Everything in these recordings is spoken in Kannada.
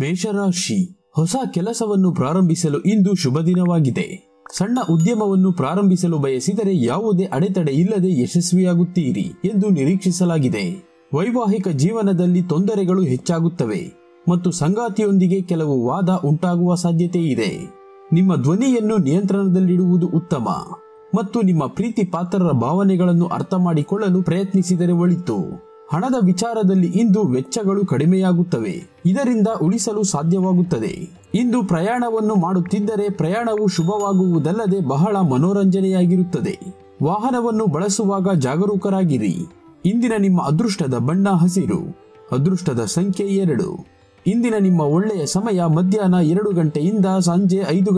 ಮೇಷರಾಶಿ, ಹೊಸ ಕೆಲಸವನ್ನು ಪ್ರಾರಂಭಿಸಲು ಇಂದು ಶುಭ ದಿನವಾಗಿದೆ. ಸಣ್ಣ ಉದ್ಯಮವನ್ನು ಪ್ರಾರಂಭಿಸಲು ಬಯಸಿದರೆ ಯಾವುದೇ ಅಡೆತಡೆ ಇಲ್ಲದೆ ಯಶಸ್ವಿಯಾಗುತ್ತೀರಿ ಎಂದು ನಿರೀಕ್ಷಿಸಲಾಗಿದೆ. ವೈವಾಹಿಕ ಜೀವನದಲ್ಲಿ ತೊಂದರೆಗಳು ಹೆಚ್ಚಾಗುತ್ತವೆ ಮತ್ತು ಸಂಗಾತಿಯೊಂದಿಗೆ ಕೆಲವು ವಾದ ಉಂಟಾಗುವ ಸಾಧ್ಯತೆ ಇದೆ. ನಿಮ್ಮ ಧ್ವನಿಯನ್ನು ನಿಯಂತ್ರಣದಲ್ಲಿಡುವುದು ಉತ್ತಮ ಮತ್ತು ನಿಮ್ಮ ಪ್ರೀತಿ ಪಾತ್ರರ ಭಾವನೆಗಳನ್ನು ಅರ್ಥ ಮಾಡಿಕೊಳ್ಳಲು ಪ್ರಯತ್ನಿಸಿದರೆ ಒಳಿತು. ಹಣದ ವಿಚಾರದಲ್ಲಿ ಇಂದು ವೆಚ್ಚಗಳು ಕಡಿಮೆಯಾಗುತ್ತವೆ, ಇದರಿಂದ ಉಳಿಸಲು ಸಾಧ್ಯವಾಗುತ್ತದೆ. ಇಂದು ಪ್ರಯಾಣವನ್ನು ಮಾಡುತ್ತಿದ್ದರೆ ಪ್ರಯಾಣವು ಶುಭವಾಗುವುದಲ್ಲದೆ ಬಹಳ ಮನೋರಂಜನೆಯಾಗಿರುತ್ತದೆ. ವಾಹನವನ್ನು ಬಳಸುವಾಗ ಜಾಗರೂಕರಾಗಿರಿ. ಇಂದಿನ ನಿಮ್ಮ ಅದೃಷ್ಟದ ಬಣ್ಣ ಹಸಿರು. ಅದೃಷ್ಟದ ಸಂಖ್ಯೆ 2. ಇಂದಿನ ನಿಮ್ಮ ಒಳ್ಳೆಯ ಸಮಯ ಮಧ್ಯಾಹ್ನ 2 ಗಂಟೆಯಿಂದ ಸಂಜೆ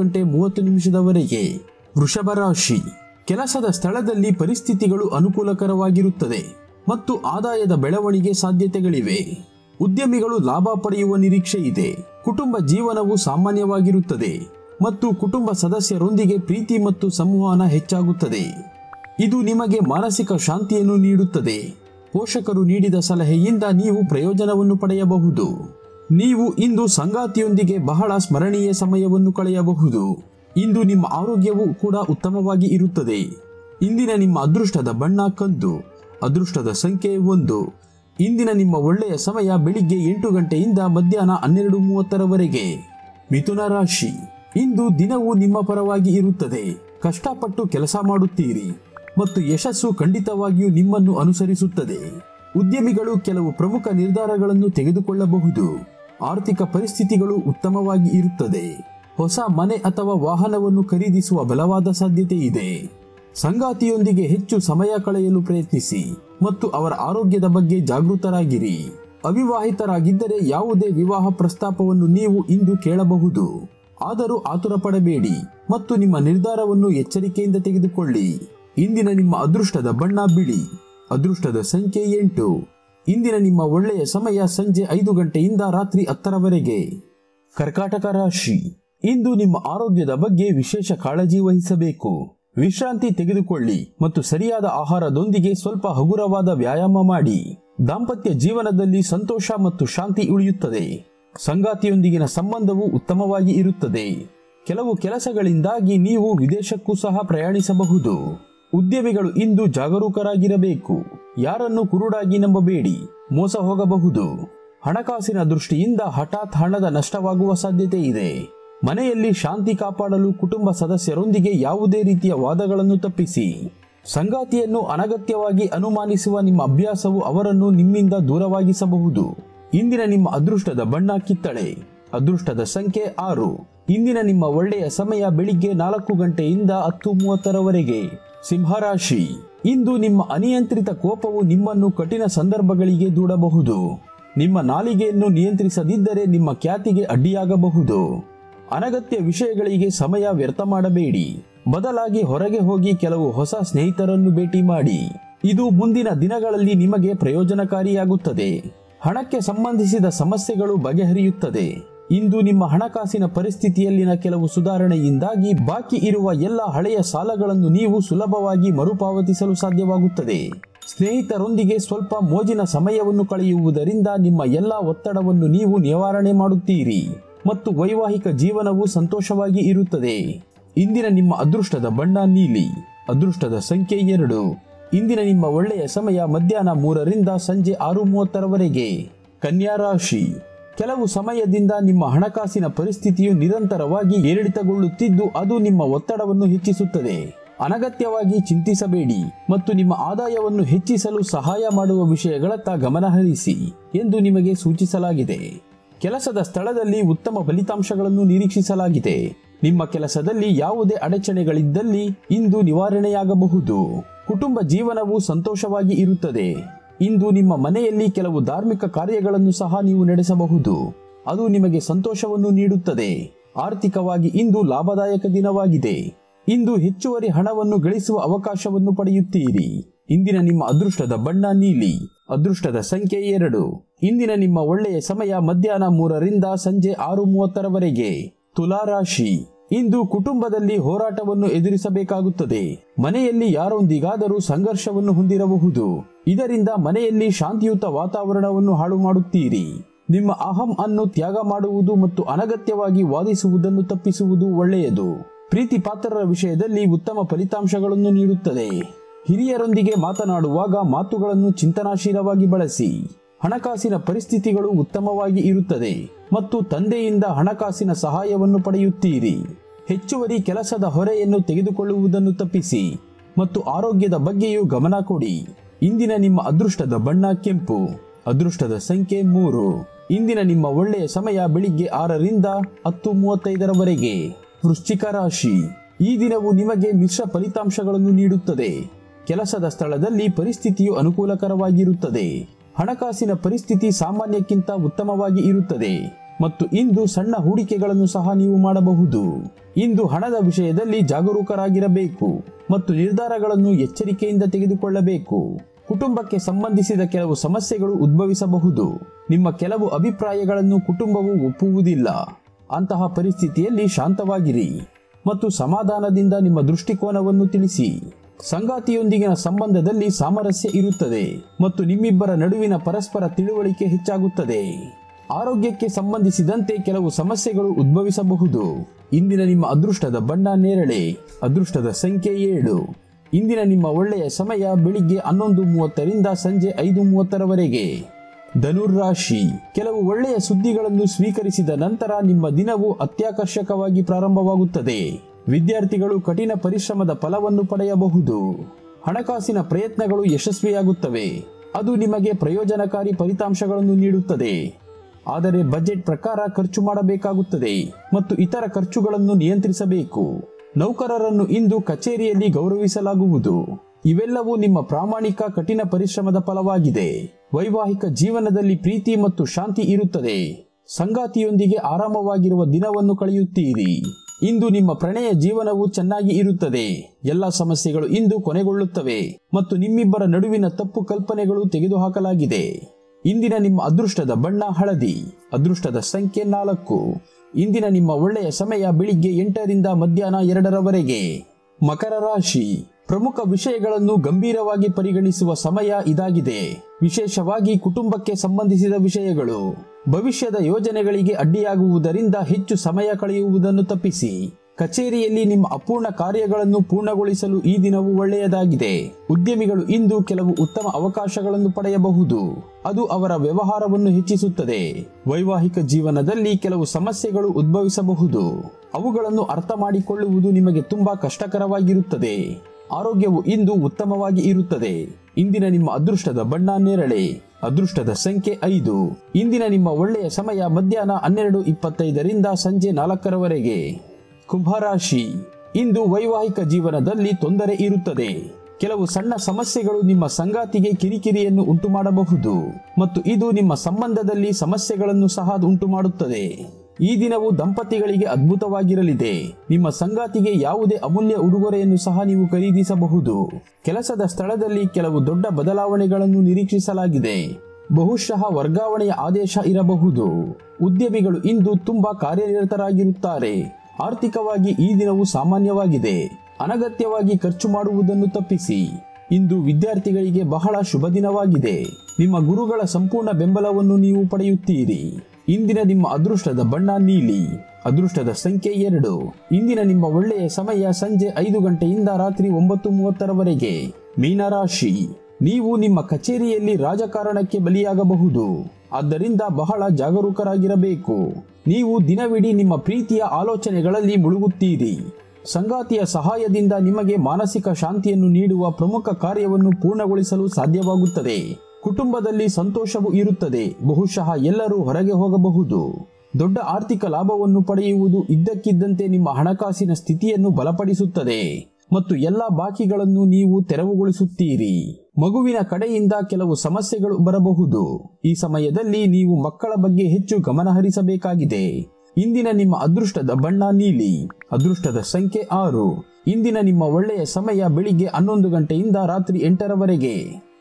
5:30 ವೃಷಭ ರಾಶಿ, ಕೆಲಸದ ಸ್ಥಳದಲ್ಲಿ ಪರಿಸ್ಥಿತಿಗಳು ಅನುಕೂಲಕರವಾಗಿರುತ್ತದೆ ಮತ್ತು ಆದಾಯದ ಬೆಳವಣಿಗೆ ಸಾಧ್ಯತೆಗಳಿವೆ. ಉದ್ಯಮಿಗಳು ಲಾಭ ಪಡೆಯುವ ನಿರೀಕ್ಷೆ ಇದೆ. ಕುಟುಂಬ ಜೀವನವು ಸಾಮಾನ್ಯವಾಗಿರುತ್ತದೆ ಮತ್ತು ಕುಟುಂಬ ಸದಸ್ಯರೊಂದಿಗೆ ಪ್ರೀತಿ ಮತ್ತು ಸಂವಹನ ಹೆಚ್ಚಾಗುತ್ತದೆ. ಇದು ನಿಮಗೆ ಮಾನಸಿಕ ಶಾಂತಿಯನ್ನು ನೀಡುತ್ತದೆ. ಪೋಷಕರು ನೀಡಿದ ಸಲಹೆಯಿಂದ ನೀವು ಪ್ರಯೋಜನವನ್ನು ಪಡೆಯಬಹುದು. ನೀವು ಇಂದು ಸಂಗಾತಿಯೊಂದಿಗೆ ಬಹಳ ಸ್ಮರಣೀಯ ಸಮಯವನ್ನು ಕಳೆಯಬಹುದು. ಇಂದು ನಿಮ್ಮ ಆರೋಗ್ಯವು ಕೂಡ ಉತ್ತಮವಾಗಿ ಇರುತ್ತದೆ. ಇಂದಿನ ನಿಮ್ಮ ಅದೃಷ್ಟದ ಬಣ್ಣ ಕಂದು. ಅದೃಷ್ಟದ ಸಂಖ್ಯೆ 1. ಇಂದಿನ ನಿಮ್ಮ ಒಳ್ಳೆಯ ಸಮಯ ಬೆಳಿಗ್ಗೆ 8 ಗಂಟೆಯಿಂದ ಮಧ್ಯಾಹ್ನ 12:30 ಮಿಥುನ ರಾಶಿ, ಇಂದು ದಿನವು ನಿಮ್ಮ ಪರವಾಗಿ ಇರುತ್ತದೆ. ಕಷ್ಟಪಟ್ಟು ಕೆಲಸ ಮಾಡುತ್ತೀರಿ ಮತ್ತು ಯಶಸ್ಸು ಖಂಡಿತವಾಗಿಯೂ ನಿಮ್ಮನ್ನು ಅನುಸರಿಸುತ್ತದೆ. ಉದ್ಯಮಿಗಳು ಕೆಲವು ಪ್ರಮುಖ ನಿರ್ಧಾರಗಳನ್ನು ತೆಗೆದುಕೊಳ್ಳಬಹುದು. ಆರ್ಥಿಕ ಪರಿಸ್ಥಿತಿಗಳು ಉತ್ತಮವಾಗಿ ಇರುತ್ತದೆ. ಹೊಸ ಮನೆ ಅಥವಾ ವಾಹನವನ್ನು ಖರೀದಿಸುವ ಬಲವಾದ ಸಾಧ್ಯತೆ ಇದೆ. ಸಂಗಾತಿಯೊಂದಿಗೆ ಹೆಚ್ಚು ಸಮಯ ಕಳೆಯಲು ಪ್ರಯತ್ನಿಸಿ ಮತ್ತು ಅವರ ಆರೋಗ್ಯದ ಬಗ್ಗೆ ಜಾಗೃತರಾಗಿರಿ. ಅವಿವಾಹಿತರಾಗಿದ್ದರೆ ಯಾವುದೇ ವಿವಾಹ ಪ್ರಸ್ತಾಪವನ್ನು ನೀವು ಇಂದು ಕೇಳಬಹುದು. ಆದರೂ ಆತುರ ಪಡಬೇಡಿ ಮತ್ತು ನಿಮ್ಮ ನಿರ್ಧಾರವನ್ನು ಎಚ್ಚರಿಕೆಯಿಂದ ತೆಗೆದುಕೊಳ್ಳಿ. ಇಂದಿನ ನಿಮ್ಮ ಅದೃಷ್ಟದ ಬಣ್ಣ ಬಿಳಿ. ಅದೃಷ್ಟದ ಸಂಖ್ಯೆ 8. ಇಂದಿನ ನಿಮ್ಮ ಒಳ್ಳೆಯ ಸಮಯ ಸಂಜೆ 5 ಗಂಟೆಯಿಂದ ರಾತ್ರಿ 10 ಕರ್ಕಾಟಕ ರಾಶಿ, ಇಂದು ನಿಮ್ಮ ಆರೋಗ್ಯದ ಬಗ್ಗೆ ವಿಶೇಷ ಕಾಳಜಿ ವಹಿಸಬೇಕು. ವಿಶ್ರಾಂತಿ ತೆಗೆದುಕೊಳ್ಳಿ ಮತ್ತು ಸರಿಯಾದ ಆಹಾರದೊಂದಿಗೆ ಸ್ವಲ್ಪ ಹಗುರವಾದ ವ್ಯಾಯಾಮ ಮಾಡಿ. ದಾಂಪತ್ಯ ಜೀವನದಲ್ಲಿ ಸಂತೋಷ ಮತ್ತು ಶಾಂತಿ ಉಳಿಯುತ್ತದೆ. ಸಂಗಾತಿಯೊಂದಿಗಿನ ಸಂಬಂಧವು ಉತ್ತಮವಾಗಿ ಇರುತ್ತದೆ. ಕೆಲವು ಕೆಲಸಗಳಿಂದಾಗಿ ನೀವು ವಿದೇಶಕ್ಕೂ ಸಹ ಪ್ರಯಾಣಿಸಬಹುದು. ಉದ್ಯಮಿಗಳು ಇಂದು ಜಾಗರೂಕರಾಗಿರಬೇಕು. ಯಾರನ್ನು ಕುರುಡಾಗಿ ನಂಬಬೇಡಿ, ಮೋಸ ಹೋಗಬಹುದು. ಹಣಕಾಸಿನ ದೃಷ್ಟಿಯಿಂದ ಹಠಾತ್ ಹಣದ ನಷ್ಟವಾಗುವ ಸಾಧ್ಯತೆ ಇದೆ. ಮನೆಯಲ್ಲಿ ಶಾಂತಿ ಕಾಪಾಡಲು ಕುಟುಂಬ ಸದಸ್ಯರೊಂದಿಗೆ ಯಾವುದೇ ರೀತಿಯ ವಾದಗಳನ್ನು ತಪ್ಪಿಸಿ. ಸಂಗಾತಿಯನ್ನು ಅನಗತ್ಯವಾಗಿ ಅನುಮಾನಿಸುವ ನಿಮ್ಮ ಅಭ್ಯಾಸವು ಅವರನ್ನು ನಿಮ್ಮಿಂದ ದೂರವಾಗಿಸಬಹುದು. ಇಂದಿನ ನಿಮ್ಮ ಅದೃಷ್ಟದ ಬಣ್ಣ ಕಿತ್ತಳೆ. ಅದೃಷ್ಟದ ಸಂಖ್ಯೆ 6. ಇಂದಿನ ನಿಮ್ಮ ಒಳ್ಳೆಯ ಸಮಯ ಬೆಳಿಗ್ಗೆ 4 ಗಂಟೆಯಿಂದ 10:30 ಸಿಂಹರಾಶಿ, ಇಂದು ನಿಮ್ಮ ಅನಿಯಂತ್ರಿತ ಕೋಪವು ನಿಮ್ಮನ್ನು ಕಠಿಣ ಸಂದರ್ಭಗಳಿಗೆ ದೂಡಬಹುದು. ನಿಮ್ಮ ನಾಲಿಗೆಯನ್ನು ನಿಯಂತ್ರಿಸದಿದ್ದರೆ ನಿಮ್ಮ ಖ್ಯಾತಿಗೆ ಅಡ್ಡಿಯಾಗಬಹುದು. ಅನಗತ್ಯ ವಿಷಯಗಳಿಗೆ ಸಮಯ ವ್ಯರ್ಥ ಮಾಡಬೇಡಿ. ಬದಲಾಗಿ ಹೊರಗೆ ಹೋಗಿ ಕೆಲವು ಹೊಸ ಸ್ನೇಹಿತರನ್ನು ಭೇಟಿ ಮಾಡಿ. ಇದು ಮುಂದಿನ ದಿನಗಳಲ್ಲಿ ನಿಮಗೆ ಪ್ರಯೋಜನಕಾರಿಯಾಗುತ್ತದೆ. ಹಣಕ್ಕೆ ಸಂಬಂಧಿಸಿದ ಸಮಸ್ಯೆಗಳು ಬಗೆಹರಿಯುತ್ತದೆ. ಇಂದು ನಿಮ್ಮ ಹಣಕಾಸಿನ ಪರಿಸ್ಥಿತಿಯಲ್ಲಿನ ಕೆಲವು ಸುಧಾರಣೆಯಿಂದಾಗಿ ಬಾಕಿ ಇರುವ ಎಲ್ಲ ಹಳೆಯ ಸಾಲಗಳನ್ನು ನೀವು ಸುಲಭವಾಗಿ ಮರುಪಾವತಿಸಲು ಸಾಧ್ಯವಾಗುತ್ತದೆ. ಸ್ನೇಹಿತರೊಂದಿಗೆ ಸ್ವಲ್ಪ ಮೋಜಿನ ಸಮಯವನ್ನು ಕಳೆಯುವುದರಿಂದ ನಿಮ್ಮ ಎಲ್ಲ ಒತ್ತಡವನ್ನು ನೀವು ನಿವಾರಣೆ ಮಾಡುತ್ತೀರಿ ಮತ್ತು ವೈವಾಹಿಕ ಜೀವನವು ಸಂತೋಷವಾಗಿ ಇರುತ್ತದೆ. ಇಂದಿನ ನಿಮ್ಮ ಅದೃಷ್ಟದ ಬಣ್ಣ ನೀಲಿ. ಅದೃಷ್ಟದ ಸಂಖ್ಯೆ 2. ಇಂದಿನ ನಿಮ್ಮ ಒಳ್ಳೆಯ ಸಮಯ ಮಧ್ಯಾಹ್ನ 3ರಿಂದ ಸಂಜೆ 6:30 ಕನ್ಯಾ ರಾಶಿ, ಕೆಲವು ಸಮಯದಿಂದ ನಿಮ್ಮ ಹಣಕಾಸಿನ ಪರಿಸ್ಥಿತಿಯು ನಿರಂತರವಾಗಿ ಏರಿಳಿತಗೊಳ್ಳುತ್ತಿದ್ದು ಅದು ನಿಮ್ಮ ಒತ್ತಡವನ್ನು ಹೆಚ್ಚಿಸುತ್ತದೆ. ಅನಗತ್ಯವಾಗಿ ಚಿಂತಿಸಬೇಡಿ ಮತ್ತು ನಿಮ್ಮ ಆದಾಯವನ್ನು ಹೆಚ್ಚಿಸಲು ಸಹಾಯ ಮಾಡುವ ವಿಷಯಗಳತ್ತ ಗಮನ ಹರಿಸಿ ಎಂದು ನಿಮಗೆ ಸೂಚಿಸಲಾಗಿದೆ. ಕೆಲಸದ ಸ್ಥಳದಲ್ಲಿ ಉತ್ತಮ ಫಲಿತಾಂಶಗಳನ್ನು ನಿರೀಕ್ಷಿಸಲಾಗಿದೆ. ನಿಮ್ಮ ಕೆಲಸದಲ್ಲಿ ಯಾವುದೇ ಅಡಚಣೆಗಳಿದ್ದಲ್ಲಿ ಇಂದು ನಿವಾರಣೆಯಾಗಬಹುದು. ಕುಟುಂಬ ಜೀವನವು ಸಂತೋಷವಾಗಿ ಇರುತ್ತದೆ. ಇಂದು ನಿಮ್ಮ ಮನೆಯಲ್ಲಿ ಕೆಲವು ಧಾರ್ಮಿಕ ಕಾರ್ಯಗಳನ್ನು ಸಹ ನೀವು ನಡೆಸಬಹುದು. ಅದು ನಿಮಗೆ ಸಂತೋಷವನ್ನು ನೀಡುತ್ತದೆ. ಆರ್ಥಿಕವಾಗಿ ಇಂದು ಲಾಭದಾಯಕ ದಿನವಾಗಿದೆ. ಇಂದು ಹೆಚ್ಚುವರಿ ಹಣವನ್ನು ಗಳಿಸುವ ಅವಕಾಶವನ್ನು ಪಡೆಯುತ್ತೀರಿ. ಇಂದಿನ ನಿಮ್ಮ ಅದೃಷ್ಟದ ಬಣ್ಣ ನೀಲಿ. ಅದೃಷ್ಟದ ಸಂಖ್ಯೆ 2. ಇಂದಿನ ನಿಮ್ಮ ಒಳ್ಳೆಯ ಸಮಯ ಮಧ್ಯಾಹ್ನ 3ರಿಂದ ಸಂಜೆ 6:30 ತುಲಾ ರಾಶಿ, ಇಂದು ಕುಟುಂಬದಲ್ಲಿ ಹೋರಾಟವನ್ನು ಎದುರಿಸಬೇಕಾಗುತ್ತದೆ. ಮನೆಯಲ್ಲಿ ಯಾರೊಂದಿಗಾದರೂ ಸಂಘರ್ಷವನ್ನು ಹೊಂದಿರಬಹುದು. ಇದರಿಂದ ಮನೆಯಲ್ಲಿ ಶಾಂತಿಯುತ ವಾತಾವರಣವನ್ನು ಹಾಳು ಮಾಡುತ್ತೀರಿ. ನಿಮ್ಮ ಅಹಂ ಅನ್ನು ತ್ಯಾಗ ಮಾಡುವುದು ಮತ್ತು ಅನಗತ್ಯವಾಗಿ ವಾದಿಸುವುದನ್ನು ತಪ್ಪಿಸುವುದು ಒಳ್ಳೆಯದು. ಪ್ರೀತಿ ಪಾತ್ರರ ವಿಷಯದಲ್ಲಿ ಉತ್ತಮ ಫಲಿತಾಂಶಗಳನ್ನು ನೀಡುತ್ತದೆ. ಹಿರಿಯರೊಂದಿಗೆ ಮಾತನಾಡುವಾಗ ಮಾತುಗಳನ್ನು ಚಿಂತನಾಶೀಲವಾಗಿ ಬಳಸಿ. ಹಣಕಾಸಿನ ಪರಿಸ್ಥಿತಿಗಳು ಉತ್ತಮವಾಗಿ ಇರುತ್ತದೆ ಮತ್ತು ತಂದೆಯಿಂದ ಹಣಕಾಸಿನ ಸಹಾಯವನ್ನು ಪಡೆಯುತ್ತೀರಿ. ಹೆಚ್ಚುವರಿ ಕೆಲಸದ ಹೊರೆಯನ್ನು ತೆಗೆದುಕೊಳ್ಳುವುದನ್ನು ತಪ್ಪಿಸಿ ಮತ್ತು ಆರೋಗ್ಯದ ಬಗ್ಗೆಯೂ ಗಮನ ಕೊಡಿ. ಇಂದಿನ ನಿಮ್ಮ ಅದೃಷ್ಟದ ಬಣ್ಣ ಕೆಂಪು. ಅದೃಷ್ಟದ ಸಂಖ್ಯೆ 3. ಇಂದಿನ ನಿಮ್ಮ ಒಳ್ಳೆಯ ಸಮಯ ಬೆಳಿಗ್ಗೆ 6 ರಿಂದ 10:35 ವೃಶ್ಚಿಕ ರಾಶಿ. ಈ ದಿನವು ನಿಮಗೆ ಮಿಶ್ರ ಫಲಿತಾಂಶಗಳನ್ನು ನೀಡುತ್ತದೆ. ಕೆಲಸದ ಸ್ಥಳದಲ್ಲಿ ಪರಿಸ್ಥಿತಿಯು ಅನುಕೂಲಕರವಾಗಿರುತ್ತದೆ. ಹಣಕಾಸಿನ ಪರಿಸ್ಥಿತಿ ಸಾಮಾನ್ಯಕ್ಕಿಂತ ಉತ್ತಮವಾಗಿ ಇರುತ್ತದೆ ಮತ್ತು ಇಂದು ಸಣ್ಣ ಹೂಡಿಕೆಗಳನ್ನು ಸಹ ನೀವು ಮಾಡಬಹುದು. ಇಂದು ಹಣದ ವಿಷಯದಲ್ಲಿ ಜಾಗರೂಕರಾಗಿರಬೇಕು ಮತ್ತು ನಿರ್ಧಾರಗಳನ್ನು ಎಚ್ಚರಿಕೆಯಿಂದ ತೆಗೆದುಕೊಳ್ಳಬೇಕು. ಕುಟುಂಬಕ್ಕೆ ಸಂಬಂಧಿಸಿದ ಕೆಲವು ಸಮಸ್ಯೆಗಳು ಉದ್ಭವಿಸಬಹುದು. ನಿಮ್ಮ ಕೆಲವು ಅಭಿಪ್ರಾಯಗಳನ್ನು ಕುಟುಂಬವು ಒಪ್ಪುವುದಿಲ್ಲ. ಅಂತಹ ಪರಿಸ್ಥಿತಿಯಲ್ಲಿ ಶಾಂತವಾಗಿರಿ ಮತ್ತು ಸಮಾಧಾನದಿಂದ ನಿಮ್ಮ ದೃಷ್ಟಿಕೋನವನ್ನು ತಿಳಿಸಿ. ಸಂಗಾತಿಯೊಂದಿಗಿನ ಸಂಬಂಧದಲ್ಲಿ ಸಾಮರಸ್ಯ ಇರುತ್ತದೆ ಮತ್ತು ನಿಮ್ಮಿಬ್ಬರ ನಡುವಿನ ಪರಸ್ಪರ ತಿಳುವಳಿಕೆ ಹೆಚ್ಚಾಗುತ್ತದೆ. ಆರೋಗ್ಯಕ್ಕೆ ಸಂಬಂಧಿಸಿದಂತೆ ಕೆಲವು ಸಮಸ್ಯೆಗಳು ಉದ್ಭವಿಸಬಹುದು. ಇಂದಿನ ನಿಮ್ಮ ಅದೃಷ್ಟದ ಬಣ್ಣ ನೇರಳೆ. ಅದೃಷ್ಟದ ಸಂಖ್ಯೆ 7. ಇಂದಿನ ನಿಮ್ಮ ಒಳ್ಳೆಯ ಸಮಯ ಬೆಳಿಗ್ಗೆ 11:30 ರಿಂದ ಸಂಜೆ 5:30 ಧನುರ್ರಾಶಿ. ಕೆಲವು ಒಳ್ಳೆಯ ಸುದ್ದಿಗಳನ್ನು ಸ್ವೀಕರಿಸಿದ ನಂತರ ನಿಮ್ಮ ದಿನವು ಅತ್ಯಾಕರ್ಷಕವಾಗಿ ಪ್ರಾರಂಭವಾಗುತ್ತದೆ. ವಿದ್ಯಾರ್ಥಿಗಳು ಕಠಿಣ ಪರಿಶ್ರಮದ ಫಲವನ್ನು ಪಡೆಯಬಹುದು. ಹಣಕಾಸಿನ ಪ್ರಯತ್ನಗಳು ಯಶಸ್ವಿಯಾಗುತ್ತವೆ. ಅದು ನಿಮಗೆ ಪ್ರಯೋಜನಕಾರಿ ಫಲಿತಾಂಶಗಳನ್ನು ನೀಡುತ್ತದೆ. ಆದರೆ ಬಜೆಟ್ ಪ್ರಕಾರ ಖರ್ಚು ಮಾಡಬೇಕಾಗುತ್ತದೆ ಮತ್ತು ಇತರ ಖರ್ಚುಗಳನ್ನು ನಿಯಂತ್ರಿಸಬೇಕು. ನೌಕರರನ್ನು ಇಂದು ಕಚೇರಿಯಲ್ಲಿ ಗೌರವಿಸಲಾಗುವುದು. ಇವೆಲ್ಲವೂ ನಿಮ್ಮ ಪ್ರಾಮಾಣಿಕ ಕಠಿಣ ಪರಿಶ್ರಮದ ಫಲವಾಗಿದೆ. ವೈವಾಹಿಕ ಜೀವನದಲ್ಲಿ ಪ್ರೀತಿ ಮತ್ತು ಶಾಂತಿ ಇರುತ್ತದೆ. ಸಂಗಾತಿಯೊಂದಿಗೆ ಆರಾಮವಾಗಿರುವ ದಿನವನ್ನು ಕಳೆಯುತ್ತೀರಿ. ಇಂದು ನಿಮ್ಮ ಪ್ರಣಯ ಜೀವನವು ಚೆನ್ನಾಗಿ ಇರುತ್ತದೆ. ಎಲ್ಲ ಸಮಸ್ಯೆಗಳು ಇಂದು ಕೊನೆಗೊಳ್ಳುತ್ತವೆ ಮತ್ತು ನಿಮ್ಮಿಬ್ಬರ ನಡುವಿನ ತಪ್ಪು ಕಲ್ಪನೆಗಳು ತೆಗೆದುಹಾಕಲಾಗಿದೆ. ಇಂದಿನ ನಿಮ್ಮ ಅದೃಷ್ಟದ ಬಣ್ಣ ಹಳದಿ. ಅದೃಷ್ಟದ ಸಂಖ್ಯೆ 4. ಇಂದಿನ ನಿಮ್ಮ ಒಳ್ಳೆಯ ಸಮಯ ಬೆಳಿಗ್ಗೆ 8 ರಿಂದ ಮಧ್ಯಾಹ್ನ 2 ಮಕರ ರಾಶಿ. ಪ್ರಮುಖ ವಿಷಯಗಳನ್ನು ಗಂಭೀರವಾಗಿ ಪರಿಗಣಿಸುವ ಸಮಯ ಇದಾಗಿದೆ. ವಿಶೇಷವಾಗಿ ಕುಟುಂಬಕ್ಕೆ ಸಂಬಂಧಿಸಿದ ವಿಷಯಗಳು. ಭವಿಷ್ಯದ ಯೋಜನೆಗಳಿಗೆ ಅಡ್ಡಿಯಾಗುವುದರಿಂದ ಹೆಚ್ಚು ಸಮಯ ಕಳೆಯುವುದನ್ನು ತಪ್ಪಿಸಿ. ಕಚೇರಿಯಲ್ಲಿ ನಿಮ್ಮ ಅಪೂರ್ಣ ಕಾರ್ಯಗಳನ್ನು ಪೂರ್ಣಗೊಳಿಸಲು ಈ ದಿನವು ಒಳ್ಳೆಯದಾಗಿದೆ. ಉದ್ಯಮಿಗಳು ಇಂದು ಕೆಲವು ಉತ್ತಮ ಅವಕಾಶಗಳನ್ನು ಪಡೆಯಬಹುದು. ಅದು ಅವರ ವ್ಯವಹಾರವನ್ನು ಹೆಚ್ಚಿಸುತ್ತದೆ. ವೈವಾಹಿಕ ಜೀವನದಲ್ಲಿ ಕೆಲವು ಸಮಸ್ಯೆಗಳು ಉದ್ಭವಿಸಬಹುದು. ಅವುಗಳನ್ನು ಅರ್ಥ ಮಾಡಿಕೊಳ್ಳುವುದು ನಿಮಗೆ ತುಂಬಾ ಕಷ್ಟಕರವಾಗಿರುತ್ತದೆ. ಆರೋಗ್ಯವು ಇಂದು ಉತ್ತಮವಾಗಿ ಇರುತ್ತದೆ. ಇಂದಿನ ನಿಮ್ಮ ಅದೃಷ್ಟದ ಬಣ್ಣ ನೇರಳೆ. ಅದೃಷ್ಟದ ಸಂಖ್ಯೆ 5. ಇಂದಿನ ನಿಮ್ಮ ಒಳ್ಳೆಯ ಸಮಯ ಮಧ್ಯಾಹ್ನ 12:25 ರಿಂದ ಸಂಜೆ 4 ಕುಂಭರಾಶಿ. ಇಂದು ವೈವಾಹಿಕ ಜೀವನದಲ್ಲಿ ತೊಂದರೆ ಇರುತ್ತದೆ. ಕೆಲವು ಸಣ್ಣ ಸಮಸ್ಯೆಗಳು ನಿಮ್ಮ ಸಂಗಾತಿಗೆ ಕಿರಿಕಿರಿಯನ್ನು ಉಂಟುಮಾಡಬಹುದು ಮತ್ತು ಇದು ನಿಮ್ಮ ಸಂಬಂಧದಲ್ಲಿ ಸಮಸ್ಯೆಗಳನ್ನು ಸಹ ಉಂಟುಮಾಡುತ್ತದೆ. ಈ ದಿನವು ದಂಪತಿಗಳಿಗೆ ಅದ್ಭುತವಾಗಿರಲಿದೆ. ನಿಮ್ಮ ಸಂಗಾತಿಗೆ ಯಾವುದೇ ಅಮೂಲ್ಯ ಉಡುಗೊರೆಯನ್ನು ಸಹ ನೀವು ಖರೀದಿಸಬಹುದು. ಕೆಲಸದ ಸ್ಥಳದಲ್ಲಿ ಕೆಲವು ದೊಡ್ಡ ಬದಲಾವಣೆಗಳನ್ನು ನಿರೀಕ್ಷಿಸಲಾಗಿದೆ. ಬಹುಶಃ ವರ್ಗಾವಣೆಯ ಆದೇಶ ಇರಬಹುದು. ಉದ್ಯಮಿಗಳು ಇಂದು ತುಂಬಾ ಕಾರ್ಯನಿರತರಾಗಿರುತ್ತಾರೆ. ಆರ್ಥಿಕವಾಗಿ ಈ ದಿನವು ಸಾಮಾನ್ಯವಾಗಿದೆ. ಅನಗತ್ಯವಾಗಿ ಖರ್ಚು ಮಾಡುವುದನ್ನು ತಪ್ಪಿಸಿ. ಇಂದು ವಿದ್ಯಾರ್ಥಿಗಳಿಗೆ ಬಹಳ ಶುಭ ದಿನವಾಗಿದೆ. ನಿಮ್ಮ ಗುರುಗಳ ಸಂಪೂರ್ಣ ಬೆಂಬಲವನ್ನು ನೀವು ಪಡೆಯುತ್ತೀರಿ. ಇಂದಿನ ನಿಮ್ಮ ಅದೃಷ್ಟದ ಬಣ್ಣ ನೀಲಿ. ಅದೃಷ್ಟದ ಸಂಖ್ಯೆ 2. ಇಂದಿನ ನಿಮ್ಮ ಒಳ್ಳೆಯ ಸಮಯ ಸಂಜೆ 5 ಗಂಟೆಯಿಂದ ರಾತ್ರಿ 9:30 ಮೀನರಾಶಿ. ನೀವು ನಿಮ್ಮ ಕಚೇರಿಯಲ್ಲಿ ರಾಜಕಾರಣಕ್ಕೆ ಬಲಿಯಾಗಬಹುದು. ಆದ್ದರಿಂದ ಬಹಳ ಜಾಗರೂಕರಾಗಿರಬೇಕು. ನೀವು ದಿನವಿಡೀ ನಿಮ್ಮ ಪ್ರೀತಿಯ ಆಲೋಚನೆಗಳಲ್ಲಿ ಮುಳುಗುತ್ತೀರಿ. ಸಂಗಾತಿಯ ಸಹಾಯದಿಂದ ನಿಮಗೆ ಮಾನಸಿಕ ಶಾಂತಿಯನ್ನು ನೀಡುವ ಪ್ರಮುಖ ಕಾರ್ಯವನ್ನು ಪೂರ್ಣಗೊಳಿಸಲು ಸಾಧ್ಯವಾಗುತ್ತದೆ. ಕುಟುಂಬದಲ್ಲಿ ಸಂತೋಷವೂ ಇರುತ್ತದೆ. ಬಹುಶಃ ಎಲ್ಲರೂ ಹೊರಗೆ ಹೋಗಬಹುದು. ದೊಡ್ಡ ಆರ್ಥಿಕ ಲಾಭವನ್ನು ಪಡೆಯುವುದು ಇದ್ದಕ್ಕಿದ್ದಂತೆ ನಿಮ್ಮ ಹಣಕಾಸಿನ ಸ್ಥಿತಿಯನ್ನು ಬಲಪಡಿಸುತ್ತದೆ ಮತ್ತು ಎಲ್ಲಾ ಬಾಕಿಗಳನ್ನು ನೀವು ತೆರವುಗೊಳಿಸುತ್ತೀರಿ. ಮಗುವಿನ ಕಡೆಯಿಂದ ಕೆಲವು ಸಮಸ್ಯೆಗಳು ಬರಬಹುದು. ಈ ಸಮಯದಲ್ಲಿ ನೀವು ಮಕ್ಕಳ ಬಗ್ಗೆ ಹೆಚ್ಚು ಗಮನ ಹರಿಸಬೇಕಾಗಿದೆ. ಇಂದಿನ ನಿಮ್ಮ ಅದೃಷ್ಟದ ಬಣ್ಣ ನೀಲಿ. ಅದೃಷ್ಟದ ಸಂಖ್ಯೆ 6. ಇಂದಿನ ನಿಮ್ಮ ಒಳ್ಳೆಯ ಸಮಯ ಬೆಳಿಗ್ಗೆ 11 ಗಂಟೆಯಿಂದ ರಾತ್ರಿ 8